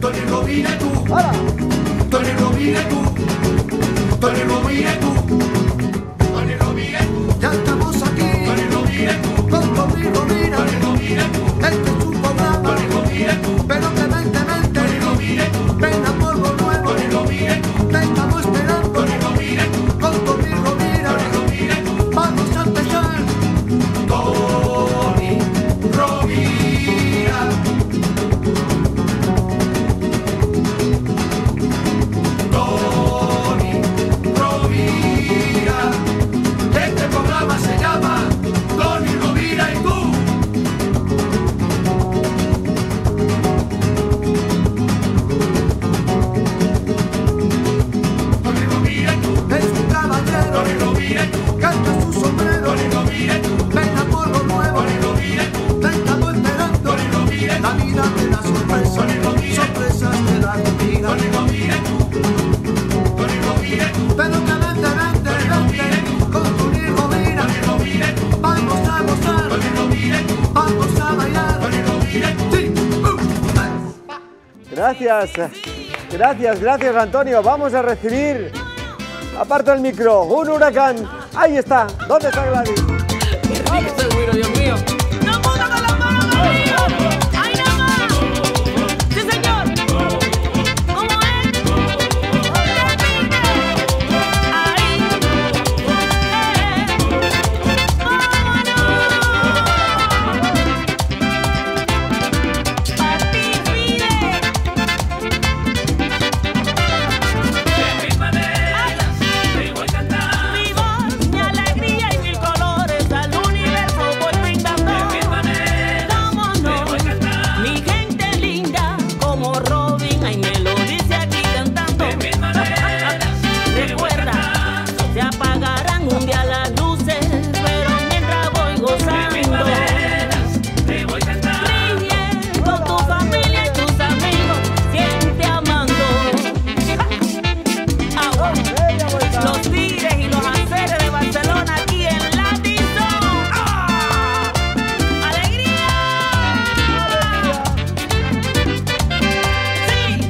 Toni Rovira y tú. ¡Hala! Toni Rovira y tú. Toni Rovira y tú. Toni Rovira y tú. Ya estamos aquí. Toni Rovira y tú. Con Toni Rovira. Toni Rovira y tú. Este es un programa. Toni Rovira y tú. Pero clementemente. Toni Rovira y tú. Ven a polvo nuevo. Toni Rovira y tú. Te estamos esperando. Toni Rovira y tú. Con Toni Rovira. Toni Rovira y tú. Vamos a empezar. Toni Rovira. Toni Rovira. Este programa se llama Toni Rovira y tú. Toni Rovira y tú. Es un caballero. Toni Rovira y tú. Canta su sombrero. Toni Rovira y tú. Ven a polvo nuevo. Toni Rovira y tú. Te estamos esperando. Toni Rovira y tú. La vida te da sorpresas. Toni Rovira. Sorpresas te da la vida. Toni Rovira y tú. Toni Rovira y tú. Pero clementemente. Con Toni Rovira. Toni Rovira y tú. Vamos a gozar. Toni Rovira y tú. Vamos a bailar. Toni Rovira y tú. Sí. Gracias. Gracias, Antonio. Vamos a recibir, aparta el micro, un huracán. Ahí está. ¿Dónde está Gladys? Seguro, Dios mío. ¡No mundo con las manos arriba! ¡Ahí nada más! ¡Sí, señor! ¿Cómo es? ¡Repite! ¡Ahí! ¡Vámonos! ¡Partir pide! De mil maneras te voy a cantar. Mi voz, mi alegría y mil colores al universo voy brindando. De mil maneras te voy a Vámonos, cantar. mi gente linda, como Robin, ay me lo dice aquí cantando. De mil maneras te voy a Recuerda, cantar. se apagarán un día las luces, pero mientras voy De mil gozando, maneras te voy a cantar. riendo tu familia y tus amigos, siempre amando. Agua. Los Tigres y los Aceres de Barcelona aquí en Latizón. ¡Ah! ¡Alegría! ¡Sí!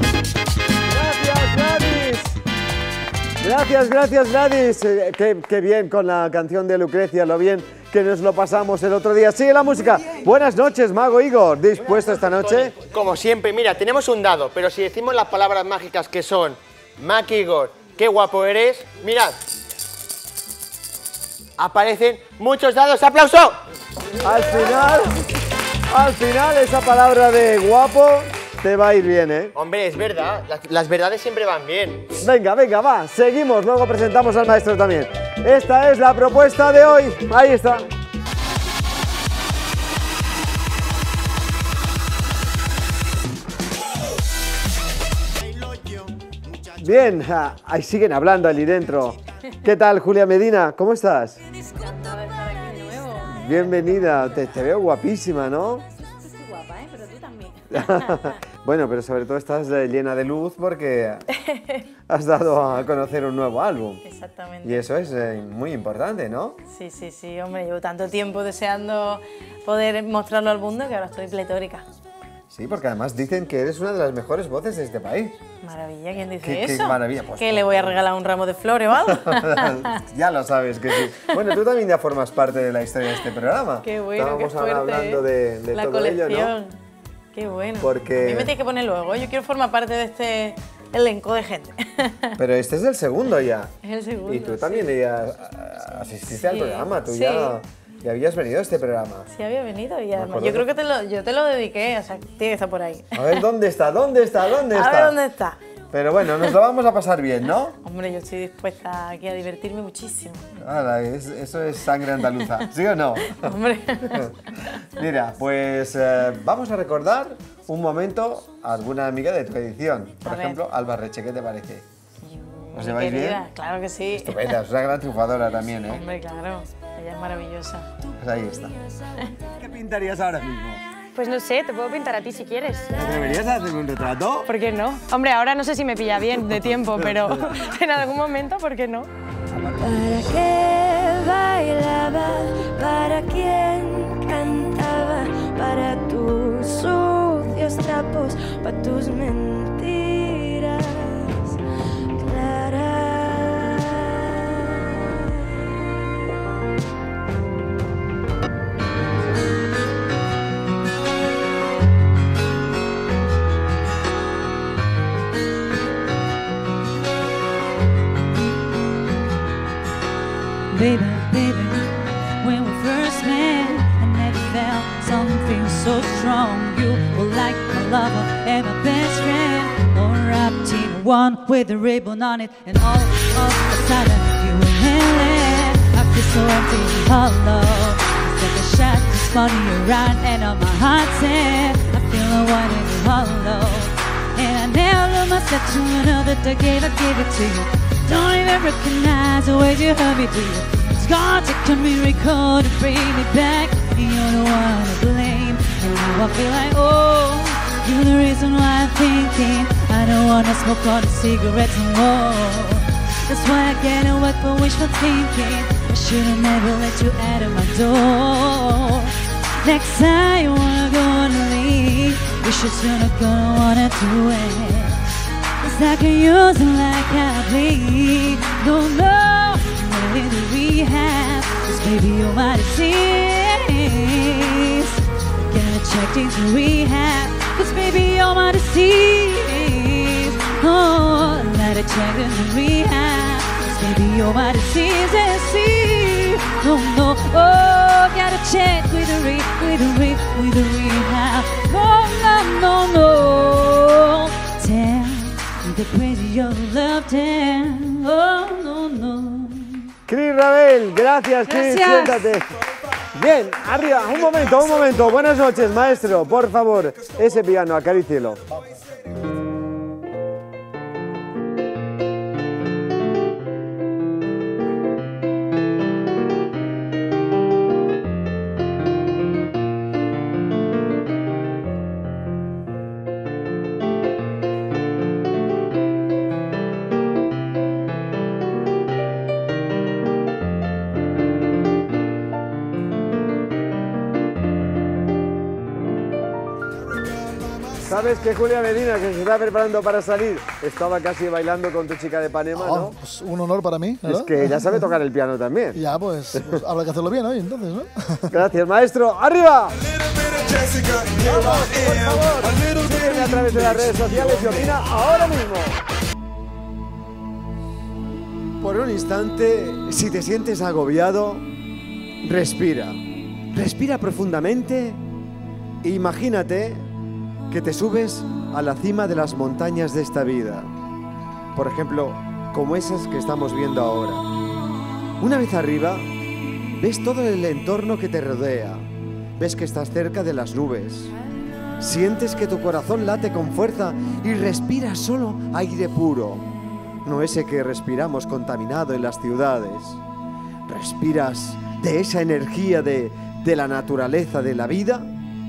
Gracias, Gladys. Qué bien con la canción de Lucrecia, lo bien que nos lo pasamos el otro día. Sigue la música. Buenas noches, Mago Igor. ¿Dispuesto esta noche? Como siempre, mira, tenemos un dado, pero si decimos las palabras mágicas que son Mac Igor, qué guapo eres, mirad. Aparecen muchos dados. ¡Aplauso! Al final esa palabra de guapo te va a ir bien, ¿eh? Hombre, es verdad, las verdades siempre van bien. Venga, va, seguimos, luego presentamos al maestro también. Esta es la propuesta de hoy, ahí está. Bien, ahí siguen hablando allí dentro. ¿Qué tal, Julia Medina? ¿Cómo estás? Bienvenida, te veo guapísima, ¿no? Estoy guapa, pero tú también. Bueno, pero sobre todo estás llena de luz porque has dado a conocer un nuevo álbum. Exactamente. Y eso es muy importante, ¿no? Sí, hombre, llevo tanto tiempo deseando poder mostrarlo al mundo que ahora estoy pletórica. Sí, porque además dicen que eres una de las mejores voces de este país. Maravilla, ¿quién dice Qué eso? maravilla, pues, ¿Que le voy a regalar un ramo de flores o algo? Ya lo sabes que sí. Bueno, tú también ya formas parte de la historia de este programa. Qué bueno, Estábamos qué ahora fuerte, hablando de la todo colección. ello, ¿no? Qué bueno. Porque- A mí me tienes que poner luego, yo quiero formar parte de este elenco de gente. Pero este es el segundo ya. Es el segundo, Y tú sí. también ya asististe al Sí, programa, tú sí. ya habías venido a este programa. Sí había venido y además acuerdo yo creo que yo te lo dediqué, o sea, tiene que estar por ahí. A ver, ¿dónde está? A ver dónde está. Pero bueno, nos lo vamos a pasar bien, ¿no? Hombre, yo estoy dispuesta aquí a divertirme muchísimo. Ahora, eso es sangre andaluza, ¿sí o no? Hombre. Mira, pues vamos a recordar un momento a alguna amiga de tu edición. Por A ver. ejemplo, Alba Reche, ¿qué te parece? ¿Os Mi lleváis querida, bien? Claro que sí. Estupenda, es una gran triunfadora también, ¿eh? Hombre, claro. Ella es maravillosa. Pues ahí está. ¿Qué pintarías ahora mismo? Pues no sé, te puedo pintar a ti si quieres. ¿Te atreverías a hacerme un retrato? ¿Por qué no? Hombre, ahora no sé si me pilla bien de tiempo, pero en algún momento, ¿por qué no? ¿Para qué bailaba? ¿Para quién cantaba? Para tus sucios trapos, para tus mentiras. baby, baby. When we first met, I never felt something so strong. You were like my lover and my best friend, all wrapped in one with a ribbon on it. And all of a sudden, you were healing. I feel so empty and hollow. It's like a shot that's spinning around, and on my heart said, I feel no one in hollow. And I never lose myself to another that gave it to you. Don't even recognize the way you hurt me, do you? It's gonna take a miracle to bring me back, and you're the one to blame. And now I feel like, oh, you're the reason why I'm thinking I don't wanna smoke all the cigarettes anymore. That's why I can't work for wishful thinking. I should've never let you out of my door. Next time you wanna go and leave, you should still not gonna wanna do it. It's like I use and like I bleed. Don't know where in the rehab, 'cause baby you're my disease. Get checked into rehab, 'cause baby you're my disease. Oh, let it check into rehab, 'cause baby you're my disease. And see, no, no, oh, gotta check with the rehab. No, no, no, no. Tell the crazy your love them. Oh, no, no. Cris Rabel, gracias, Cris, siéntate. Bien, arriba, un momento. Buenas noches, maestro, por favor, ese piano, acarícielo. ¿Sabes que Julia Medina, que se está preparando para salir, estaba casi bailando con tu chica de Ipanema, ¿no? Pues un honor para mí, ¿verdad? Es que ella sabe tocar el piano también. Ya, pues habrá que hacerlo bien hoy, entonces, ¿no? Gracias, maestro. ¡Arriba! Vamos, por favor, sígueme a través de las redes sociales y opina ahora mismo. Por un instante, si te sientes agobiado, respira. Respira profundamente e imagínate que te subes a la cima de las montañas de esta vida. Por ejemplo, como esas que estamos viendo ahora. Una vez arriba, ves todo el entorno que te rodea. Ves que estás cerca de las nubes. Sientes que tu corazón late con fuerza y respiras solo aire puro. No ese que respiramos contaminado en las ciudades. Respiras de esa energía de la naturaleza, de la vida.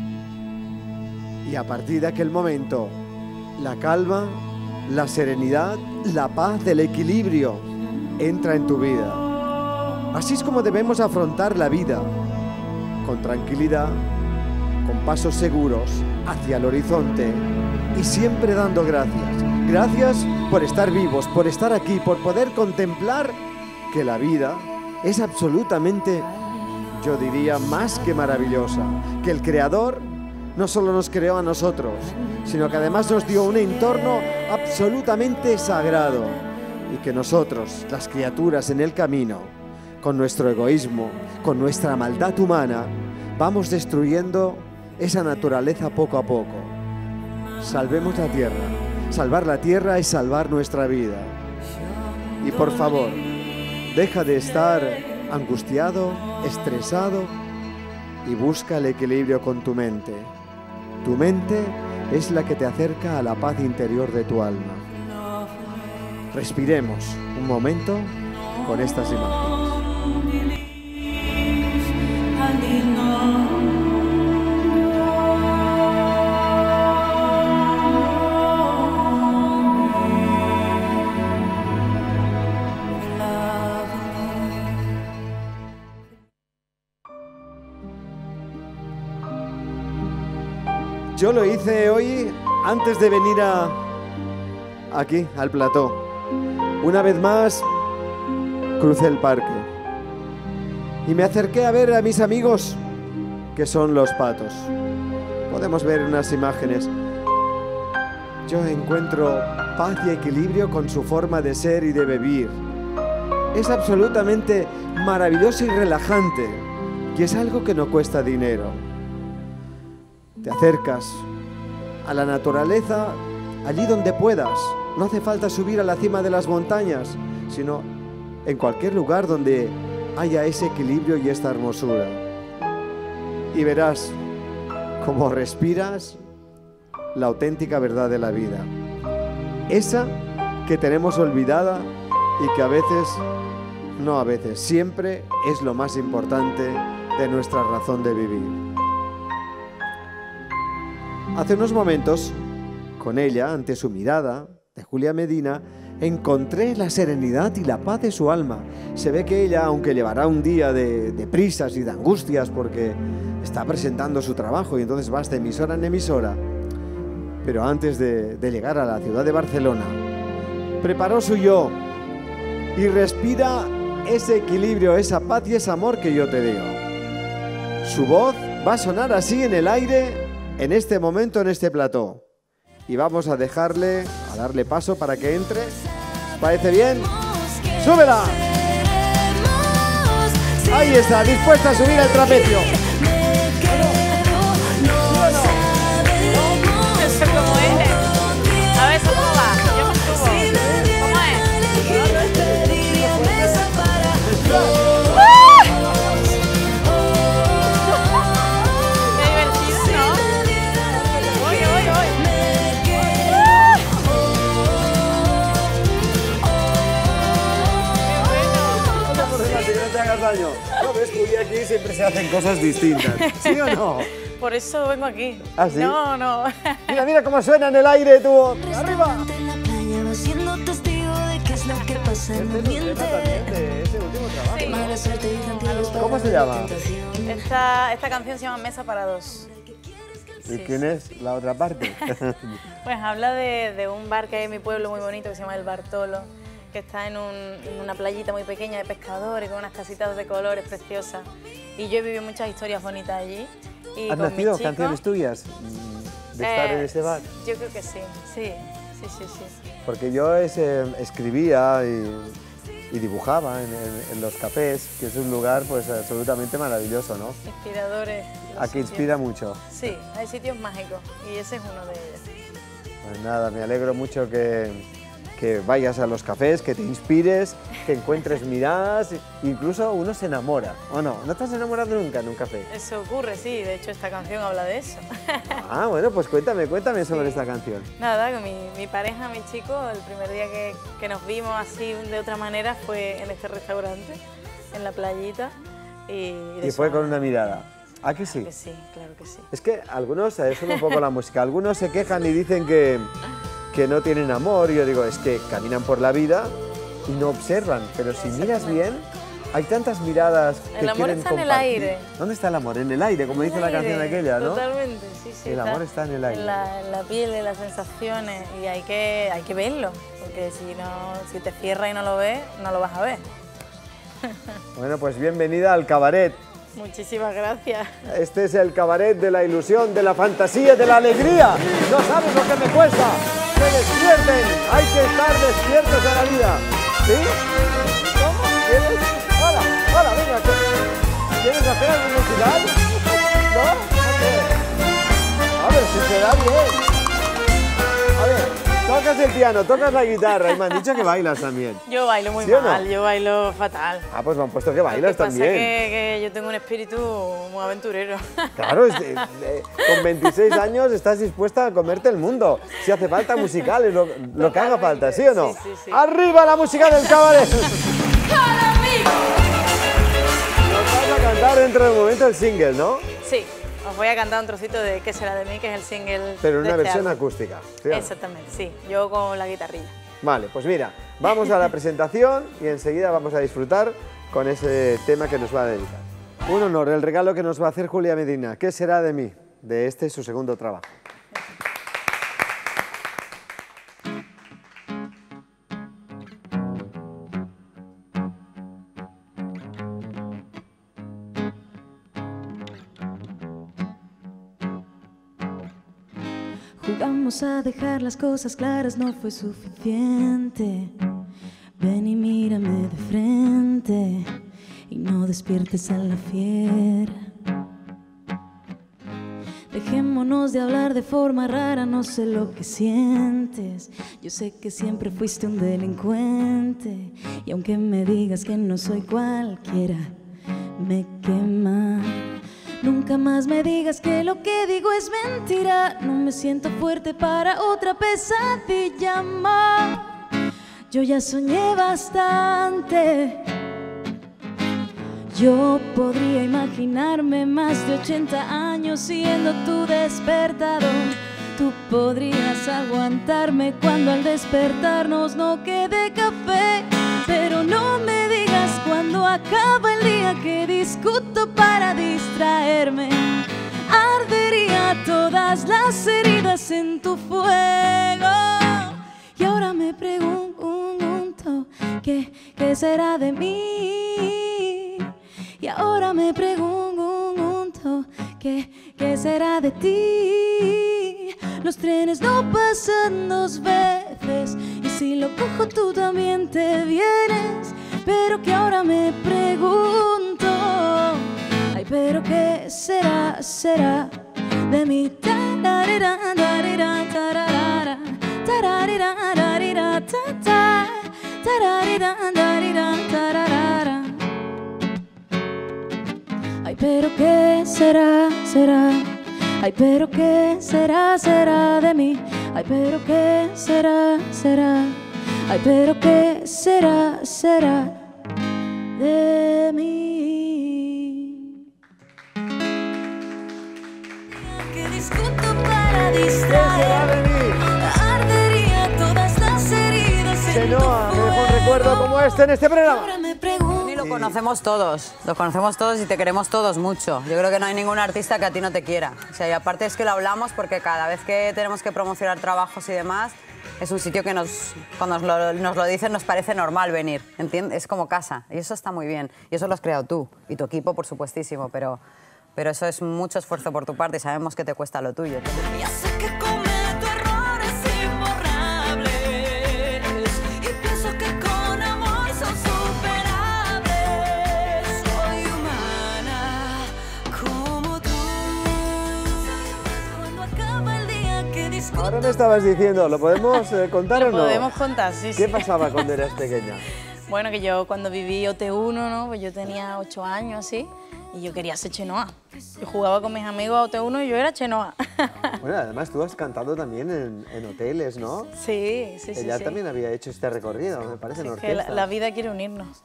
Y a partir de aquel momento, la calma, la serenidad, la paz, el equilibrio entra en tu vida. Así es como debemos afrontar la vida, con tranquilidad, con pasos seguros hacia el horizonte y siempre dando gracias. Gracias por estar vivos, por estar aquí, por poder contemplar que la vida es absolutamente, yo diría, más que maravillosa, que el Creador no solo nos creó a nosotros, sino que además nos dio un entorno absolutamente sagrado y que nosotros, las criaturas en el camino, con nuestro egoísmo, con nuestra maldad humana, vamos destruyendo esa naturaleza poco a poco. Salvemos la tierra. Salvar la tierra es salvar nuestra vida. Y por favor, deja de estar angustiado, estresado y busca el equilibrio con tu mente. Tu mente es la que te acerca a la paz interior de tu alma. Respiremos un momento con estas imágenes. Yo lo hice hoy antes de venir aquí, al plató. Una vez más, crucé el parque y me acerqué a ver a mis amigos, que son los patos. Podemos ver unas imágenes. Yo encuentro paz y equilibrio con su forma de ser y de vivir. es absolutamente maravilloso y relajante. Y es algo que no cuesta dinero. Te acercas a la naturaleza allí donde puedas. No hace falta subir a la cima de las montañas, sino en cualquier lugar donde haya ese equilibrio y esta hermosura. Y verás cómo respiras la auténtica verdad de la vida. Esa que tenemos olvidada y que a veces, no a veces, siempre es lo más importante de nuestra razón de vivir. Hace unos momentos, con ella, ante su mirada, de Julia Medina, encontré la serenidad y la paz de su alma. Se ve que ella, aunque llevará un día de prisas y de angustias porque está presentando su trabajo y entonces vas de emisora en emisora, pero antes de llegar a la ciudad de Barcelona, preparó su yo y respira ese equilibrio, esa paz y ese amor que yo te digo. Su voz va a sonar así en el aire, en este momento, en este plató. Y vamos a darle paso para que entre. ¿Parece bien? ¡Súbela! Ahí está, dispuesta a subir al trapecio. Eso como es. A ver, ¿eso cómo va? Yo me subo. ¿Cómo es? Qué divertido, ¿no? Voy. Que no te hagas daño. ¿No ves, Julia? Aquí siempre se hacen cosas distintas. ¿Sí o no? Por eso vengo aquí. ¿Ah, sí? No. Mira cómo suena en el aire tu voz. ¡Arriba! En la playa, siendo testigo de qué es lo que pasa en mi ambiente. Ese último trabajo. Sí. Mala suerte y cantidades para ¿Cómo se la llama? tentación. Esta canción se llama Mesa para dos. ¿Y quién es la otra parte? Pues habla de un bar que hay en mi pueblo muy bonito que se llama El Bartolo, que está en una playita muy pequeña de pescadores con unas casitas de colores preciosas. Y yo he vivido muchas historias bonitas allí. Y ¿Has con nacido mis chicos, canciones tuyas de estar en ese bar? Yo creo que sí. Porque yo escribía y dibujaba en los cafés, que es un lugar pues absolutamente maravilloso, ¿no? Inspiradores. Aquí inspira mucho. Sí, hay sitios mágicos y ese es uno de ellos. Pues nada, me alegro mucho que vayas a los cafés, que te inspires, que encuentres miradas, incluso uno se enamora. ¿O no? ¿No te has enamorado nunca en un café? Eso ocurre, sí, de hecho esta canción habla de eso. Ah, bueno, pues cuéntame sobre esta canción. Nada, con mi pareja, mi chico, el primer día que nos vimos así de otra manera fue en este restaurante, en la playita. Y fue con una mirada. ¿Ah, que sí? Que sí, claro que sí. Es que algunos, eso es un poco la música, algunos se quejan y dicen que no tienen amor. Yo digo, es que caminan por la vida y no observan, pero si miras bien, hay tantas miradas que quieren compartir. El amor está en el aire. ¿Dónde está el amor? En el aire, como dice la canción aquella, ¿no? Totalmente, sí. El amor está en el aire. En la piel, en las sensaciones, y hay que verlo, porque si te cierras y no lo ves, no lo vas a ver. Bueno, pues bienvenida al cabaret. Muchísimas gracias. Este es el cabaret de la ilusión, de la fantasía, de la alegría. No sabes lo que me cuesta. ¡Que despierten! Hay que estar despiertos a la vida. ¿Sí? ¿Cómo? ¿Quieres? Hola, venga. ¿Quieres hacer algo musical? ¿No? A ver si se da bien. A ver, tocas el piano, tocas la guitarra y me han dicho que bailas también. Yo bailo muy ¿Sí o no? mal, yo bailo fatal. Ah, pues me han puesto que bailas Lo que también. pasa que yo tengo un espíritu muy aventurero. Claro, con 26 años estás dispuesta a comerte el mundo. Si hace falta musicales, lo que haga falta, ¿sí o no? Sí. ¡Arriba la música del cabaret! Nos vas a cantar dentro de un momento el single, ¿no? Sí, os voy a cantar un trocito de ¿Qué será de mí?, que es el single. Pero en de una este versión álbum. acústica. ¿sí o no? Exactamente, sí, yo con la guitarrilla. Vale, pues mira, vamos a la presentación y enseguida vamos a disfrutar con ese tema que nos va a dedicar. Un honor, el regalo que nos va a hacer Julia Medina. ¿Qué será de mí? De este su segundo trabajo. Jugamos a dejar las cosas claras, no fue suficiente. Ven y mírame de frente y no despiertes a la fiera. Dejémonos de hablar de forma rara, no sé lo que sientes. Yo sé que siempre fuiste un delincuente y aunque me digas que no soy cualquiera, me quema. Nunca más me digas que lo que digo es mentira. No me siento fuerte para otra pesadilla más. Yo ya soñé bastante. Yo podría imaginarme más de 80 años siendo tu despertador. Tú podrías aguantarme cuando al despertarnos no quede café. Pero no me digas cuando acaba el día que discuto para distraerme. Ardería todas las heridas en tu fuego. Y ahora me pregunto ¿qué será de mí? Y ahora me pregunto ¿qué será de ti? Los trenes no pasan dos veces y si lo cojo tú también te vienes. Pero que ahora me pregunto, ay, pero ¿qué será de mí? Tararira, tararira, tararara, tararira, tararira, ta, tararira, tararira, tararara. Ay, pero ¿qué será? Ay, pero ¿qué será de mí? Ay, pero ¿qué será? Ay, pero ¿qué será de mí? Que discuto para distraer. Ardería todas las heridas en tu Chenoa, me dejó un recuerdo como este en este programa. Y lo conocemos todos y te queremos todos mucho. Yo creo que no hay ningún artista que a ti no te quiera. O sea, y aparte es que lo hablamos porque cada vez que tenemos que promocionar trabajos y demás, es un sitio que cuando nos lo dicen nos parece normal venir, ¿entiendes? Es como casa y eso está muy bien. Y eso lo has creado tú y tu equipo, por supuestísimo, pero eso es mucho esfuerzo por tu parte y sabemos que te cuesta lo tuyo. Ya sé que cometo errores imborrables y pienso que con amor son superables. Soy humana como tú. Cuando acaba el día que discuto. Ahora me estabas diciendo, ¿lo podemos contar o no? Lo podemos contar, sí, ¿Qué sí. pasaba cuando eras pequeña? Bueno, que yo cuando viví OT1, ¿no? Pues yo tenía 8 años así y yo quería ser Chenoa. Yo jugaba con mis amigos a OT1 y yo era Chenoa. Bueno, además tú has cantado también en hoteles, ¿no? Sí. Ella también había hecho este recorrido, me parece, en orquesta. Que la vida quiere unirnos.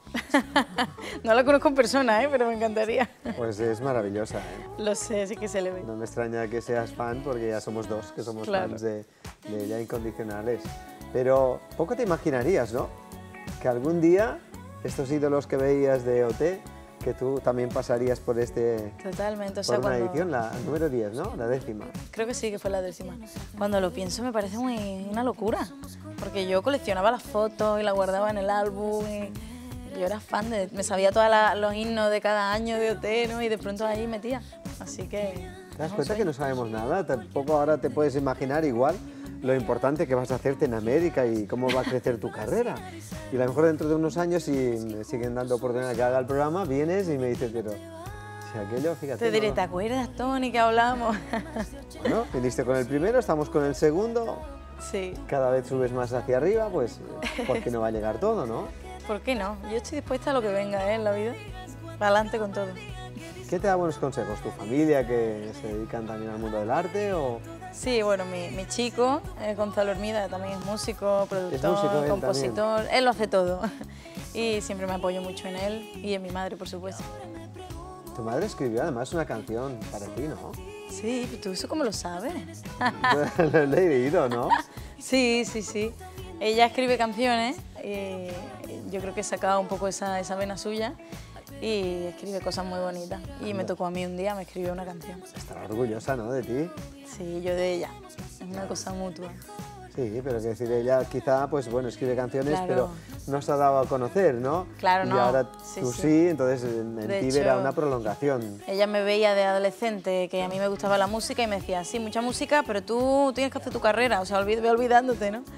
No la conozco en persona, pero me encantaría. Pues es maravillosa, Lo sé, sí que se le ve. No me extraña que seas fan porque ya somos dos, que somos fans de ella incondicionales. Pero poco te imaginarías, ¿no? Que algún día estos ídolos que veías de OT, que tú también pasarías por Totalmente, o sea, por una cuando... edición, la número 10, ¿no? La 10ª. Creo que sí, que fue la 10ª. Cuando lo pienso me parece una locura, porque yo coleccionaba las fotos y las guardaba en el álbum y yo era fan me sabía todos los himnos de cada año de OT, ¿no? Y de pronto ahí metía, así que... ¿Te das cuenta que no sabemos nada? Tampoco ahora te puedes imaginar igual lo importante que vas a hacerte en América y cómo va a crecer tu carrera. Y a lo mejor dentro de unos años, si me siguen dando oportunidad que haga el programa, vienes y me dices, pero si aquello, fíjate... Te diré, no... ¿te acuerdas, Tony, que hablamos? Bueno, viniste con el primero, estamos con el segundo. Sí. Cada vez subes más hacia arriba, pues, ¿por qué no va a llegar todo, no? ¿Por qué no? Yo estoy dispuesta a lo que venga, en la vida. Para adelante con todo. ¿Qué te da buenos consejos? ¿Tu familia, que se dedican también al mundo del arte, o...? Sí, bueno, mi chico, Gonzalo Hermida, también es músico, productor, músico, compositor, él lo hace todo. Y siempre me apoyo mucho en él y en mi madre, por supuesto. Tu madre escribió además una canción para ti, ¿no? Sí, ¿tú eso cómo lo sabes? Lo he leído, ¿no? Sí. Ella escribe canciones y yo creo que he sacado un poco esa vena suya y escribe cosas muy bonitas. Y me tocó a mí un día, me escribió una canción. Estará orgullosa, ¿no?, de ti. Sí, yo de ella. Es una cosa mutua. Sí, pero que decir, ella quizá, pues bueno, escribe canciones, Claro. pero no se ha dado a conocer, ¿no? Claro, y no. ahora Sí, tú sí. sí, entonces en De ti hecho, verá una prolongación. Ella me veía de adolescente, que a mí me gustaba la música y me decía, sí, mucha música, pero tú tienes que hacer tu carrera, o sea, ve olvidándote, ¿no?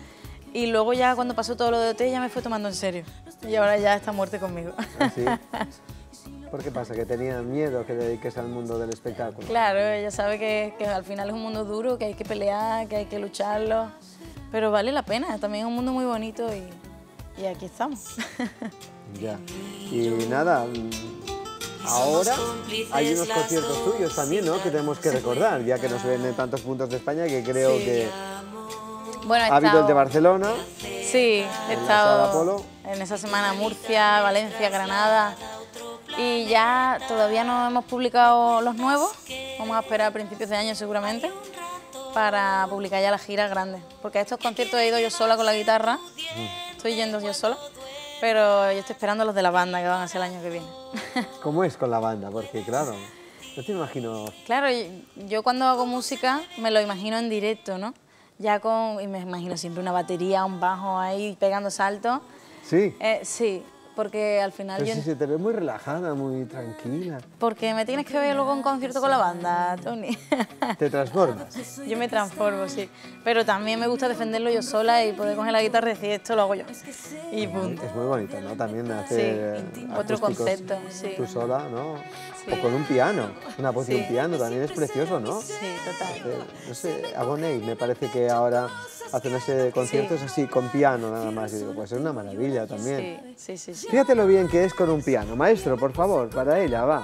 Y luego ya cuando pasó todo lo de OT ya me fue tomando en serio. Y ahora ya está a muerte conmigo. ¿Así? ¿Por qué pasa? ¿Que tenía miedo que dediques al mundo del espectáculo? Claro, ella sabe que al final es un mundo duro, que hay que pelear, que hay que lucharlo. Pero vale la pena, también es un mundo muy bonito y aquí estamos. Ya. Y nada, ahora hay unos conciertos tuyos también, ¿no? Que tenemos que recordar, ya que nos ven en tantos puntos de España, que creo que bueno, ha habido el de Barcelona. Sí, he en la Sala estado Apolo. en esa semana Murcia, Valencia, Granada. Y ya todavía no hemos publicado los nuevos, vamos a esperar a principios de año seguramente, para publicar ya la gira grande. Porque a estos conciertos he ido yo sola con la guitarra, estoy yendo yo sola, pero yo estoy esperando a los de la banda que van a ser el año que viene. ¿Cómo es con la banda? Porque claro, no te imagino... Claro, yo cuando hago música me lo imagino en directo, ¿no? Y me imagino siempre una batería, un bajo ahí pegando saltos. Sí. Sí, porque al final Pero sí, te ves muy relajada, muy tranquila. Porque me tienes que ver luego un concierto con la banda, Tony. ¿Te transformas? Yo me transformo, sí. Pero también me gusta defenderlo yo sola y poder coger la guitarra y decir esto lo hago yo. Y punto. Es muy bonito, ¿no? También hacer otro concepto, sí. Tú sola, ¿no? Sí. O con un piano, una voz de Sí. un piano también es precioso, ¿no? Sí, total. No sé, Agoney, me parece que ahora hacen ese conciertos así con piano nada más. Y digo, pues es una maravilla también. Sí. Fíjate lo bien que es con un piano. Maestro, por favor, para ella, va.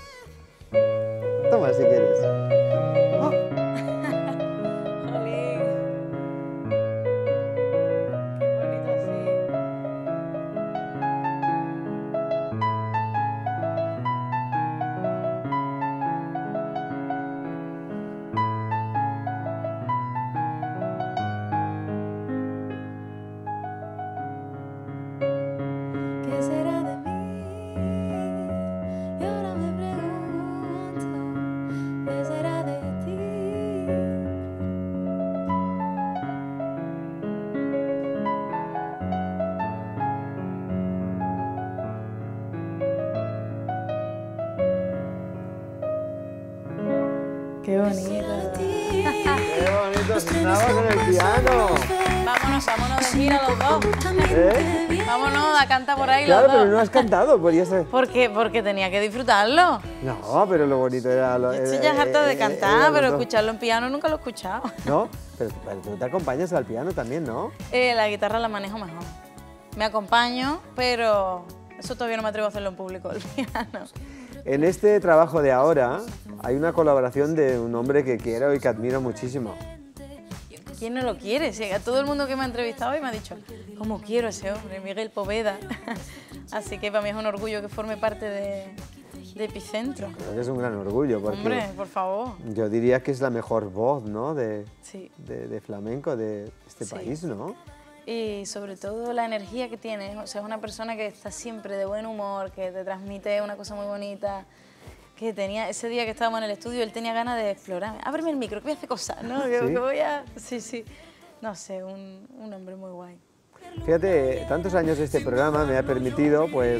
Toma si quieres. ¿Qué será de mí? Y ahora me pregunto, ¿qué será de ti? Qué bonito. ¡Qué bonito sonaba con el piano! Vámonos de gira los dos. ¿Eh? Vámonos a cantar por ahí Claro, los dos. pero no has cantado, podías... Porque tenía que disfrutarlo. No, pero lo bonito era... Yo estoy ya harta de cantar, eran pero los dos. escucharlo en piano nunca lo he escuchado. ¿No? Pero tú te acompañas al piano también, ¿no? La guitarra la manejo mejor. Me acompaño, pero eso todavía no me atrevo a hacerlo en público, el piano. En este trabajo de ahora hay una colaboración de un hombre que quiero y que admiro muchísimo. ¿Quién no lo quiere? Si a todo el mundo que me ha entrevistado hoy me ha dicho, ¿cómo quiero a ese hombre, Miguel Poveda? Así que para mí es un orgullo que forme parte de Epicentro. Creo que es un gran orgullo porque Hombre, por favor. yo diría que es la mejor voz, ¿no? Sí. de flamenco de este Sí. país, ¿no? Y sobre todo la energía que tiene, o sea, es una persona que está siempre de buen humor, que te transmite una cosa muy bonita, que tenía, ese día que estábamos en el estudio, él tenía ganas de explorar, ábreme el micro, que voy a hacer cosas, ¿no? Que voy a... Sí, no sé, un hombre muy guay. Fíjate, tantos años este programa me ha permitido, pues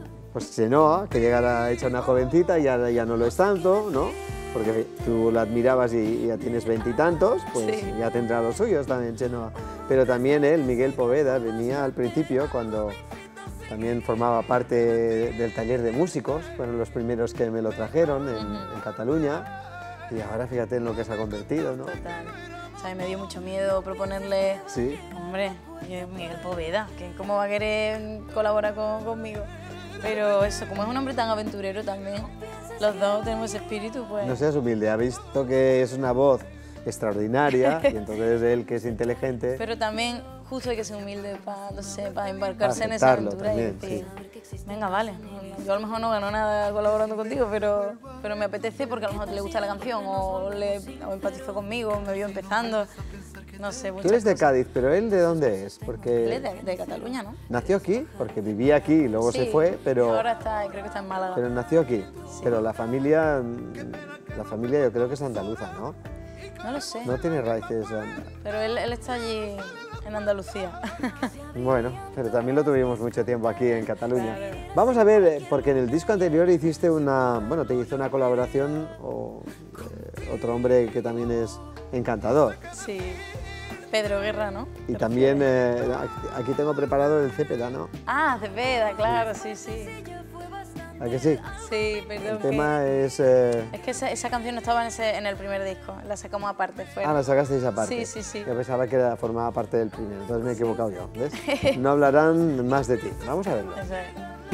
Chenoa, que llegara hecha una jovencita y ahora ya no lo es tanto, ¿no? Porque tú la admirabas y ya tienes 20 y tantos, pues Sí. ya tendrá los suyos también Chenoa. Pero también él, Miguel Poveda, venía al principio cuando también formaba parte del taller de músicos, fueron los primeros que me lo trajeron en Cataluña, y ahora fíjate en lo que se ha convertido, ¿no? Total. O sea, me dio mucho miedo proponerle, Sí. hombre, Miguel Poveda, que cómo va a querer colaborar conmigo. Pero eso, como es un hombre tan aventurero también, los dos tenemos ese espíritu, pues... No seas humilde, ha visto que es una voz extraordinaria y entonces él, que es inteligente, Pero también justo hay que ser humilde para, no sé, para embarcarse en Aceptarlo esa aventura también, y decir, venga, vale, yo a lo mejor no gano nada colaborando contigo, pero me apetece porque a lo mejor le gusta la canción o empatizó conmigo, me vio empezando, no sé, Tú muchas eres de cosas. Cádiz, pero ¿él de dónde es? Él Porque es de Cataluña, ¿no? nació aquí, porque vivía aquí y luego se Sí, fue, pero ahora está, creo que está en Málaga. pero nació aquí. Pero la familia yo creo que es andaluza, ¿no? No lo sé, No tiene raíces. pero él está allí en Andalucía. Bueno, pero también lo tuvimos mucho tiempo aquí en Cataluña. Claro. Vamos a ver, porque en el disco anterior hiciste te hizo una colaboración otro hombre que también es encantador. Sí. Pedro Guerra, ¿no? Y también aquí tengo preparado el Cepeda, ¿no? Ah, Cepeda, claro, sí, sí. ¿A que sí? Sí, perdón. El tema es... Es que esa canción no estaba en el primer disco, la sacamos aparte. Ah, la sacasteis aparte. Sí, sí, sí. Yo pensaba que formaba parte del primero, entonces me he equivocado yo, ¿ves? No hablarán más de ti. Vamos a verlo. Eso es.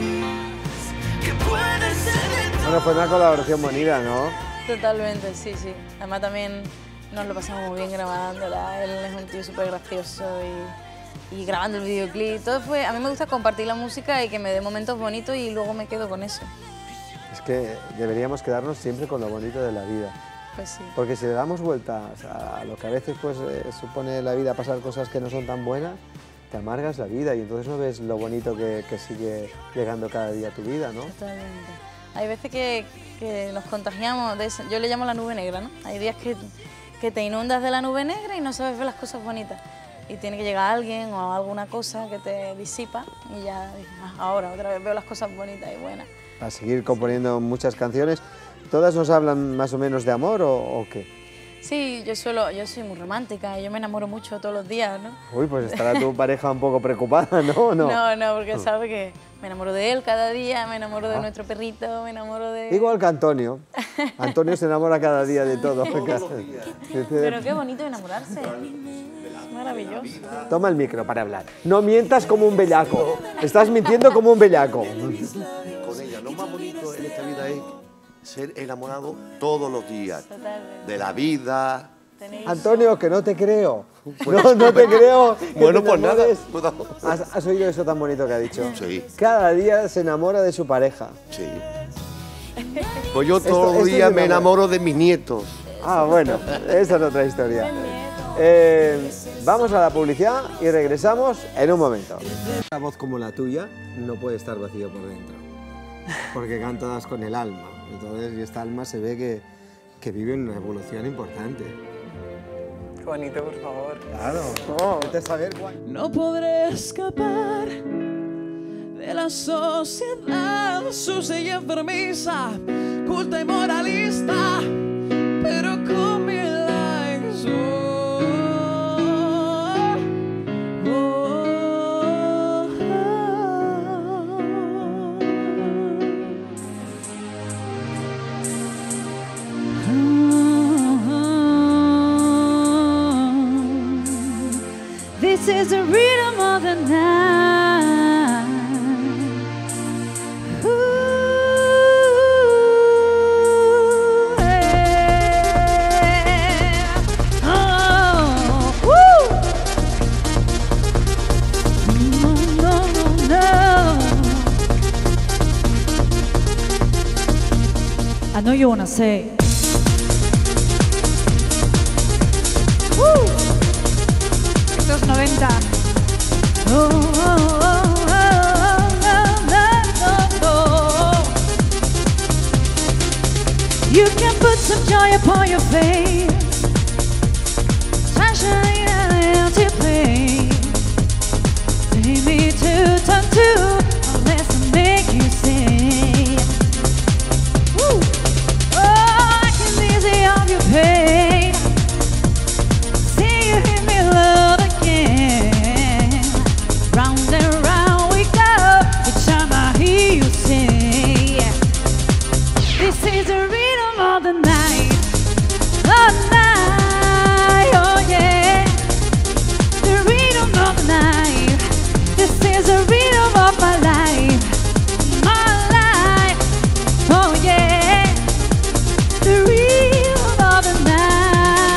Bueno, fue una colaboración bonita, ¿no? Totalmente, sí, sí. Además también nos lo pasamos muy bien grabándola. Él es un tío súper gracioso y grabando el videoclip. Todo fue... A mí me gusta compartir la música y que me dé momentos bonitos y luego me quedo con eso. Es que deberíamos quedarnos siempre con lo bonito de la vida. Pues sí. Porque si le damos vueltas a lo que a veces pues, supone la vida, pasar cosas que no son tan buenas, te amargas la vida y entonces no ves lo bonito que sigue llegando cada día a tu vida, ¿no? Totalmente. Hay veces que nos contagiamos de eso. Yo le llamo la nube negra, ¿no? Hay días que te inundas de la nube negra y no sabes ver las cosas bonitas. Y tiene que llegar alguien o alguna cosa que te disipa y ya dices, ahora otra vez veo las cosas bonitas y buenas. A seguir componiendo muchas canciones. ¿Todas nos hablan más o menos de amor o qué? Sí, yo soy muy romántica y yo me enamoro mucho todos los días, ¿no? Uy, pues estará tu pareja un poco preocupada, ¿no? No, porque él sabe que me enamoro de él cada día, me enamoro de nuestro perrito, me enamoro de... Igual que Antonio. Antonio se enamora cada día de todo. Pero qué bonito enamorarse. Es maravilloso. Toma el micro para hablar. No mientas como un bellaco. Estás mintiendo como un bellaco. Con ella, lo más bonito en esta vida es ser enamorado todos los días. Totalmente. De la vida. Antonio, que no te creo. No te creo. Bueno, pues nada. ¿Has oído eso tan bonito que ha dicho? Sí. Cada día se enamora de su pareja. Sí. Pues yo todos los días me enamoro de mis nietos. Ah, bueno, esa es otra historia. Vamos a la publicidad y regresamos en un momento. Una voz como la tuya no puede estar vacío por dentro, porque cantas con el alma. Entonces, y esta alma se ve que vive una evolución importante. Qué bonito, por favor. Claro, vete a saber cuál. No podré escapar de la sociedad sucia y enfermiza, culta y moralista, pero con mi likes. This is the rhythm of the night. Ooh, yeah. Oh, woo. No, no, no. I know you wanna say. Woo. Estos 90. Oh, oh, oh, oh, oh, oh. You can put some joy upon your face, sunshine and empty place. Take me to turn two, unless I make you sing. Woo. Oh, I can easy off your pain. See you hear me love again. Round and round we go, each time I hear you sing. This is the rhythm of the night, oh yeah. The rhythm of the night. This is the rhythm of my life, oh yeah. The rhythm of the night.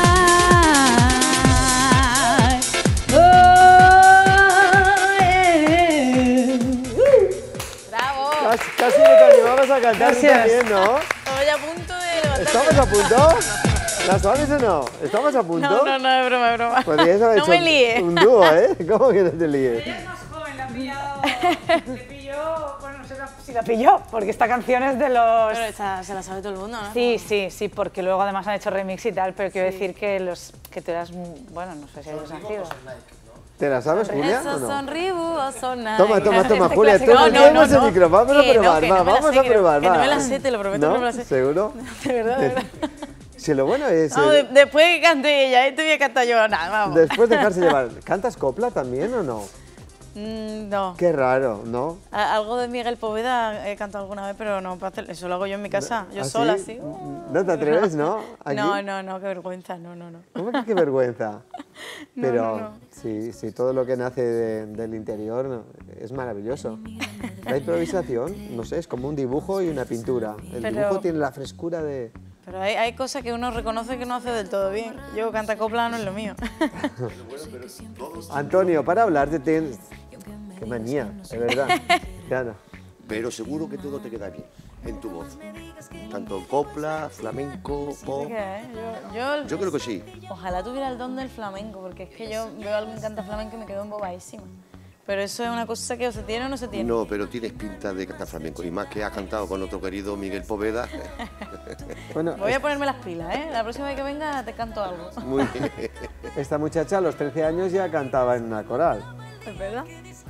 Casi que te animabas a cantar tú también, ¿no? Estaba ya a punto de levantarme. ¿Estamos a punto? ¿Las sabes o no? ¿Estamos a punto? No, es broma, es broma. Podrías haber No hecho me líe. un dúo, ¿eh? ¿Cómo que no te líes? Ella es más joven, la ha pillado. Le pilló, bueno, no sé si la pilló, porque esta canción es de los. Pero esta se la sabe todo el mundo, ¿no? Sí, porque luego además han hecho remix y tal, pero quiero decir que tú eras, bueno, no sé si hayas nacido. ¿Te la sabes, Julia, o Esos no? son Reebok o son Nike. Toma, Julia, toma ese micro, vamos a probar, vamos a probar. Que no me la sé, te lo prometo, ¿No? no me la sé. ¿Seguro? De verdad. Si lo bueno es... No, después que cante ella, te voy a cantar yo, nada, vamos. Después dejarse llevar. ¿Cantas copla también o no? No. Qué raro, ¿no? Algo de Miguel Poveda he cantado alguna vez, pero no, eso lo hago yo en mi casa, yo ¿Ah, sola, sí? sí. No te atreves, ¿no? ¿Aquí? No, qué vergüenza, no. ¿Cómo que qué vergüenza? No, Pero no. Sí, todo lo que nace del interior es maravilloso. La improvisación, no sé, es como un dibujo y una pintura. El dibujo tiene la frescura de... Pero hay cosas que uno reconoce que no hace del todo bien. Yo cantar copla no es lo mío. Antonio, para hablar de tenis... Qué manía, de verdad. Claro. Pero seguro que todo te queda bien en tu voz. Tanto copla, flamenco, pop. Yo creo que sí. Ojalá tuviera el don del flamenco, porque es que yo veo a alguien que canta flamenco y me quedo embobadísima. Pero eso es una cosa que o se tiene o no se tiene. No, pero tienes pinta de cantar flamenco. Y más que has cantado con otro querido Miguel Poveda. Bueno, voy a ponerme las pilas, ¿eh? La próxima vez que venga te canto algo. Muy bien. Esta muchacha a los 13 años ya cantaba en una coral. ¿Es verdad?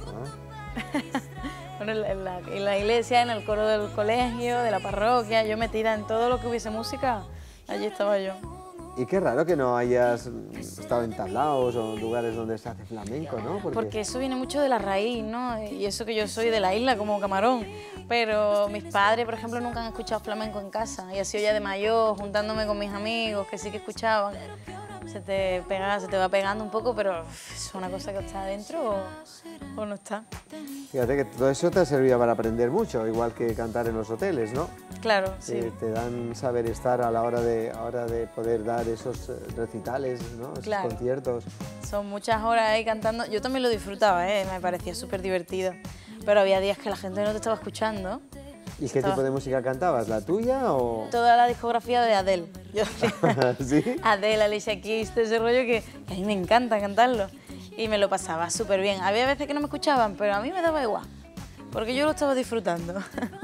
Bueno, en la iglesia, en el coro del colegio, de la parroquia, yo metida en todo lo que hubiese música, allí estaba yo. Y qué raro que no hayas estado en tablaos o en lugares donde se hace flamenco, ¿no? Porque eso viene mucho de la raíz, ¿no? Y eso que yo soy de la isla, como Camarón. Pero mis padres, por ejemplo, nunca han escuchado flamenco en casa. Y así yo ya de mayor, juntándome con mis amigos, que sí que escuchaban. Se te va pegando un poco, pero es una cosa que está adentro o no está. Fíjate que todo eso te ha servido para aprender mucho, igual que cantar en los hoteles, ¿no? Claro, sí. Te dan saber estar a la hora de poder dar esos recitales, ¿no? Esos Claro. conciertos. Son muchas horas ahí cantando. Yo también lo disfrutaba, me parecía súper divertido. Pero había días que la gente no te estaba escuchando. ¿Y qué tipo de música cantabas? ¿La tuya o...? Toda la discografía de Adele. Yo ¿Sí? Adele, Alicia Keys, todo ese rollo que a mí me encanta cantarlo. Y me lo pasaba súper bien. Había veces que no me escuchaban, pero a mí me daba igual. Porque yo lo estaba disfrutando.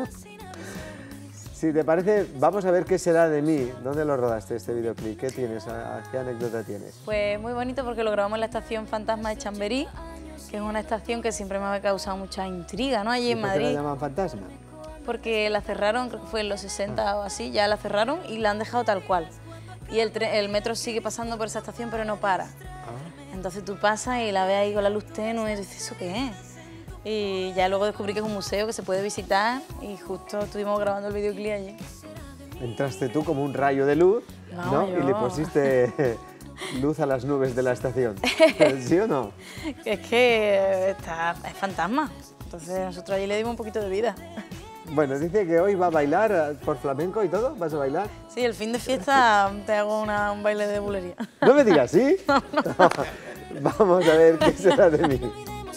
Si te parece, vamos a ver qué será de mí. ¿Dónde lo rodaste este videoclip? ¿Qué tienes? ¿Qué anécdota tienes? Pues muy bonito porque lo grabamos en la estación Fantasma de Chamberí, que es una estación que siempre me ha causado mucha intriga, ¿no? Allí en ¿Por qué la Madrid. llaman Fantasma? Porque la cerraron, creo que fue en los 60 o así, ya la cerraron y la han dejado tal cual. Y el metro sigue pasando por esa estación, pero no para. Entonces tú pasas y la ves ahí con la luz tenue y dices, ¿eso qué es? Y ya luego descubrí que es un museo que se puede visitar y justo estuvimos grabando el videoclip allí. Entraste tú como un rayo de luz, ¿no? yo. Y le pusiste luz a las nubes de la estación. ¿Sí o no? Es que es fantasma. Entonces nosotros allí le dimos un poquito de vida. Bueno, dice que hoy va a bailar por flamenco y todo. ¿Vas a bailar? Sí, el fin de fiesta te hago un baile de bulería. No me digas, ¿sí? Vamos a ver qué será de mí.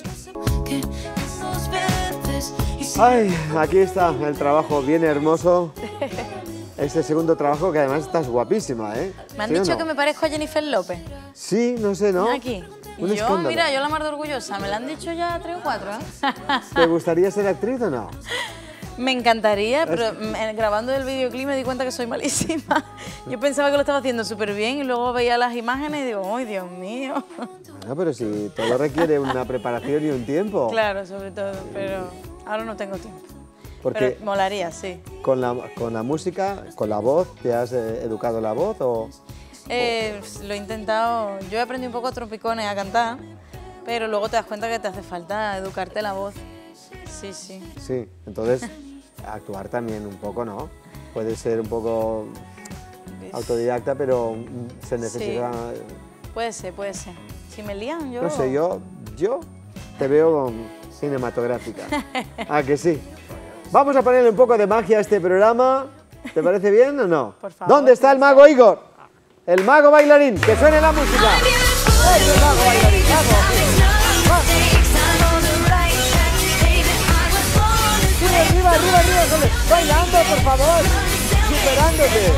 Ay, aquí está el trabajo bien hermoso. Este segundo trabajo que además estás guapísima, ¿eh? Me han ¿Sí o dicho no? que me parezco a Jennifer López. Sí, no sé, ¿no? Aquí. Un Y yo, escándalo. mira, yo la mar de orgullosa. Me la han dicho ya 3 o 4, ¿eh? ¿Te gustaría ser actriz o no? Me encantaría, pero grabando el videoclip me di cuenta que soy malísima. Yo pensaba que lo estaba haciendo súper bien y luego veía las imágenes y digo, ¡ay, Dios mío! Bueno, pero si todo requiere una preparación y un tiempo. Claro, sobre todo, pero ahora no tengo tiempo. Porque Pero molaría, sí. con la música, con la voz, ¿te has educado la voz o...? Lo he intentado, yo he aprendido un poco a trompicones a cantar, pero luego te das cuenta que te hace falta educarte la voz. Sí, sí. Sí, entonces actuar también un poco, ¿no? Puede ser un poco autodidacta, pero se necesita... Puede ser, puede ser. Si me lían, yo... No sé, yo te veo cinematográfica. ¿Ah, que sí? Vamos a ponerle un poco de magia a este programa. ¿Te parece bien o no? Por favor. ¿Dónde está el mago Igor? El mago bailarín, que suene la música. ¡Ay, el mago bailarín! ¡Vamos! ¡Sí, arriba, arriba, arriba! Sole! ¡Bailando, por favor! ¡Superándote!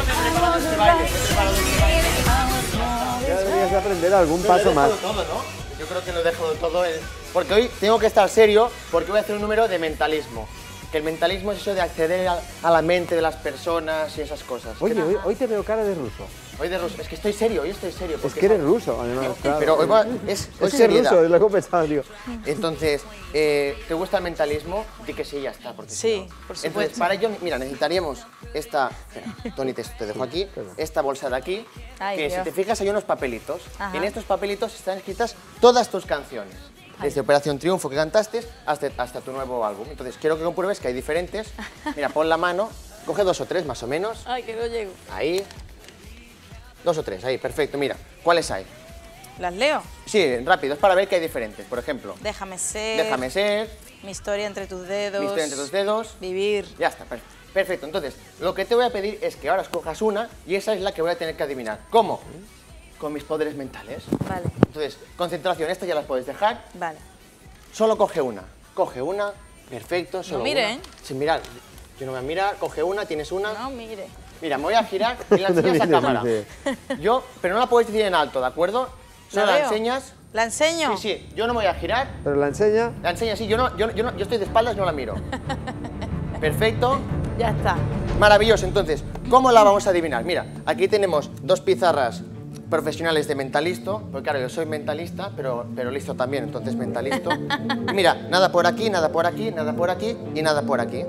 Ya deberías de aprender algún paso más. Todo, ¿no? Yo creo que lo he dejado todo. Porque hoy tengo que estar serio porque voy a hacer un número de mentalismo. Que el mentalismo es eso de acceder a la mente de las personas y esas cosas. Oye, hoy te veo cara de ruso. Hoy de ruso. Es que estoy serio, hoy estoy serio. Es que eres ruso, además, claro. Pero hoy es que seriedad. ruso, es lo que he pensado, tío. Entonces, ¿te gusta el mentalismo? Di que sí, ya está. Porque Sí, si no. por supuesto. Entonces, para ello, mira, necesitaríamos esta... Espera, Tony, te dejo aquí. Esta bolsa de aquí. Ay, que Dios. si te fijas hay unos papelitos. Ajá. En estos papelitos están escritas todas tus canciones. Desde Operación Triunfo que cantaste hasta tu nuevo álbum. Entonces, quiero que compruebes que hay diferentes. Mira, pon la mano, coge 2 o 3 más o menos. Ay, que no llego. Ahí. 2 o 3, ahí, perfecto. Mira, ¿cuáles hay? ¿Las leo? Sí, rápido, es para ver que hay diferentes. Por ejemplo, Déjame ser. Déjame ser, Mi historia entre tus dedos. Mi historia entre tus dedos. Vivir. Ya está, perfecto. Entonces, lo que te voy a pedir es que ahora escojas una y esa es la que voy a tener que adivinar. ¿Cómo? Con mis poderes mentales. Vale. Entonces, concentración, estas ya las puedes dejar. Vale. Solo coge una. Coge una, perfecto, solo mire, una. ¿eh? Sin mirar. Yo no me voy a mirar, coge una, tienes una. No, mire. Mira, me voy a girar y la enseñas a cámara. Yo, pero no la puedes decir en alto, ¿de acuerdo? Solo la veo? enseñas. ¿La enseño? Sí, sí, yo no me voy a girar. Pero la enseña. La enseña, sí, yo estoy de espaldas, no la miro. Perfecto. Ya está. Maravilloso, entonces, ¿cómo la vamos a adivinar? Mira, aquí tenemos 2 pizarras profesionales de mentalisto, porque claro, yo soy mentalista, pero listo también, entonces mentalisto. Y mira, nada por aquí, nada por aquí, nada por aquí y nada por aquí.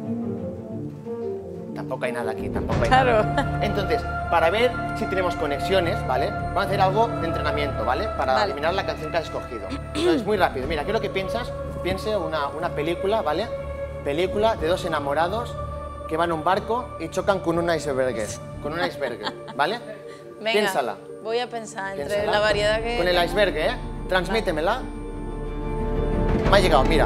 Tampoco hay nada aquí, tampoco hay nada. Entonces, para ver si tenemos conexiones, ¿vale? Vamos a hacer algo de entrenamiento, ¿vale? Para adivinar la canción que has escogido. Entonces, muy rápido. Mira, quiero que piense una película, ¿vale? Película de 2 enamorados que van a un barco y chocan con un iceberg. Con un iceberg, ¿vale? Venga, Piénsala. voy a pensar entre Piénsala. la variedad que... Con el iceberg, ¿eh? Transmítemela. Me ha llegado, mira.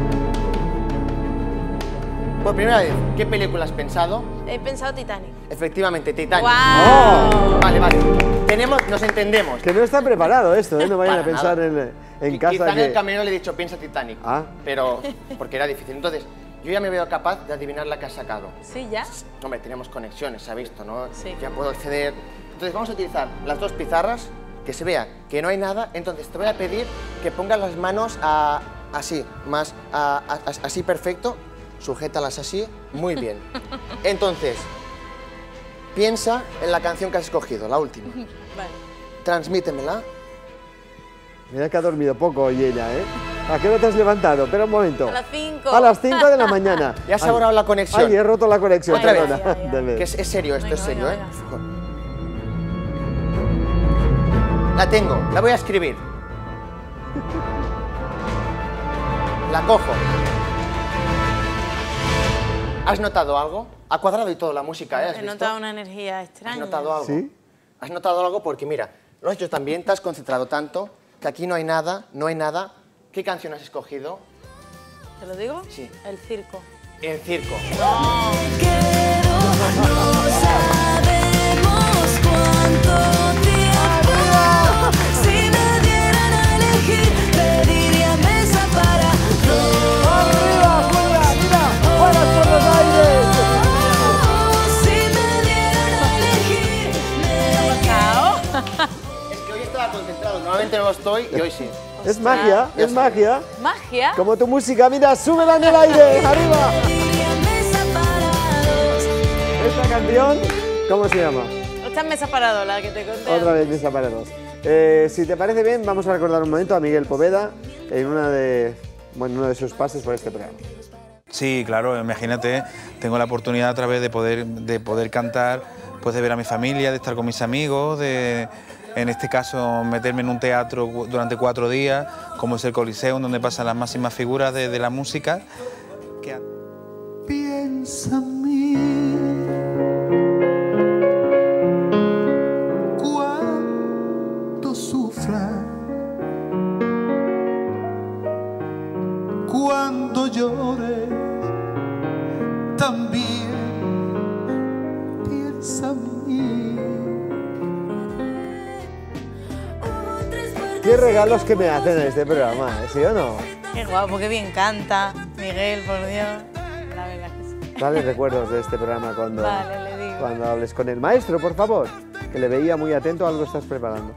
Por primera vez, ¿qué película has pensado? He pensado Titanic. Efectivamente, Titanic. ¡Guau! Vale, vale. Nos entendemos. Que no está preparado esto, ¿eh? No vayan Para a pensar nada. en casa Quizá en que... el camino le he dicho, piensa Titanic. Ah. Pero, porque era difícil. Entonces, yo ya me veo capaz de adivinar la que has sacado. Sí, ya. Hombre, tenemos conexiones, se ha visto, ¿no? Sí. Ya puedo acceder. Entonces, vamos a utilizar las 2 pizarras, que se vea que no hay nada. Entonces, te voy a pedir que pongas las manos así, así perfecto. Sujétalas así, muy bien. Entonces, piensa en la canción que has escogido, la última. Vale. Transmítemela. Mira que ha dormido poco hoy ella, ¿eh? ¿A qué hora te has levantado? Espera un momento. A las 5. A las 5 de la mañana. Ya se ha borrado la conexión. Ay, he roto la conexión. Otra vez. perdona. Que es serio esto, es serio, venga, ¿eh? La tengo, la voy a escribir. La cojo. ¿Has notado algo? Ha cuadrado y todo la música, ¿eh? ¿Has He visto? notado una energía extraña. ¿Has notado algo? ¿Sí? ¿Has notado algo? Porque mira, lo has hecho también, te has concentrado tanto, que aquí no hay nada, no hay nada. ¿Qué canción has escogido? ¿Te lo digo? Sí. El circo. El circo. No. Sabemos cuánto tiempo. Si me dieran a elegir, pediría mesa para dos. Si me dieran a elegir, Es que hoy estaba concentrado, normalmente no lo estoy y hoy sí. Es magia, Ya es está. magia. ¿Magia? Como tu música, mira, súbela en el aire, arriba. Esta canción, ¿cómo se llama? Esta es Mesa para la que te conté. Otra vez Mesa para 2. Si te parece bien, vamos a recordar un momento a Miguel Poveda en uno de sus pases por este programa. Sí, claro, imagínate, tengo la oportunidad a través de poder cantar, pues de ver a mi familia, de estar con mis amigos, de, en este caso, meterme en un teatro durante 4 días, como es el Coliseo, donde pasan las máximas figuras de la música. Piensa en mí cuando sufra, cuando llores, también piensa en mí. Qué regalos que me hacen en este programa, ¿sí o no? Qué guapo, qué bien canta. Miguel, por Dios. La verdad que sí. Dale recuerdos de este programa cuando, Vale, le digo. cuando hables con el maestro, por favor, que le veía muy atento a algo que estás preparando.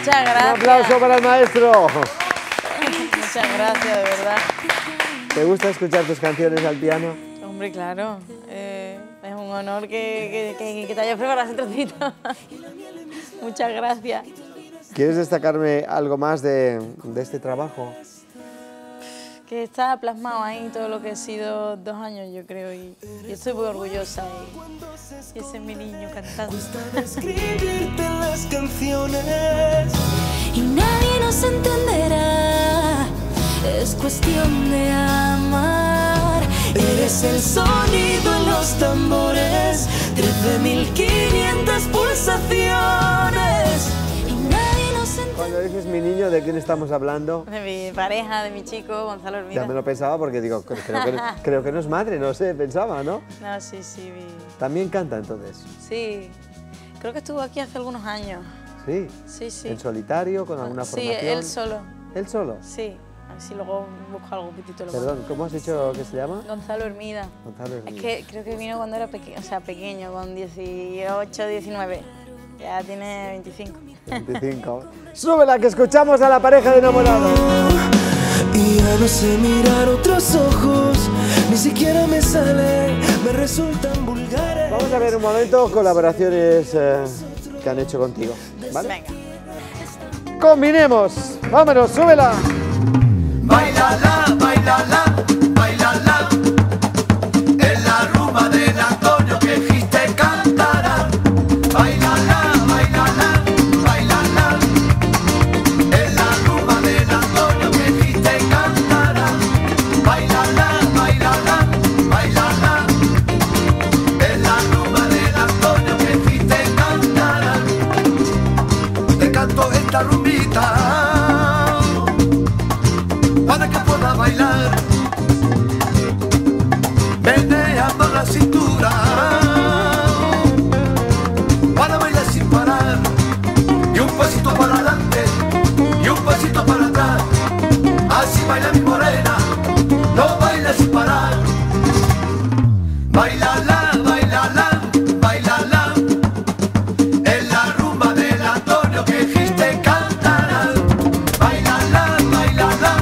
Muchas gracias. Un aplauso para el maestro. Muchas gracias, de verdad. ¿Te gusta escuchar tus canciones al piano? Hombre, claro. Es un honor que te hayas preparado ese trocito. Muchas gracias. ¿Quieres destacarme algo más de este trabajo? Que está plasmado ahí todo lo que he sido 2 años, yo creo, y estoy muy orgullosa. Y ese es mi niño cantando. Escribirte las canciones Y nadie nos entenderá, es cuestión de amar. Eres el sonido en los tambores, 13.500 pulsaciones. Y nadie nos entenderá. Cuando dices mi niño, ¿de quién estamos hablando? De mi pareja, de mi chico, Gonzalo Hermida. Ya me lo pensaba porque digo, creo que no es madre, no sé, pensaba, ¿no? No, sí, sí. ¿También canta entonces? Sí, creo que estuvo aquí hace algunos años. Sí. Sí, sí. ¿En solitario, con alguna formación? Sí, él solo. ¿Él solo? Sí, a ver si luego busco algo poquitito. Perdón, ¿cómo has dicho que se llama? Gonzalo Hermida. Gonzalo Hermida. Es que creo que vino cuando era pequeño, o sea, pequeño, con 18, 19. Ya tiene 25. 25. Súbela, que escuchamos a la pareja de enamorados. Y ya no sé mirar otros ojos, ni siquiera me sale, me resultan vulgares. Vamos a ver un momento colaboraciones que han hecho contigo, ¿vale? Venga. Combinemos. Vámonos, súbela. Bailala, bailala, bailala. Es la rumba del Antonio que dijiste cantará. Bailala, bailala, bailala. Es la rumba del Antonio que dijiste cantará. Bailala, bailala, bailala. Es la rumba del Antonio que dijiste cantará. Te canto esta rumbita para que pueda bailar, meneando la cintura, para bailar sin parar, y un pasito para adelante, y un pasito para atrás, así baila mi morena, no baila sin parar, bailala, bailala, bailala, es la rumba del Antonio que dijiste cantará, bailala, bailala.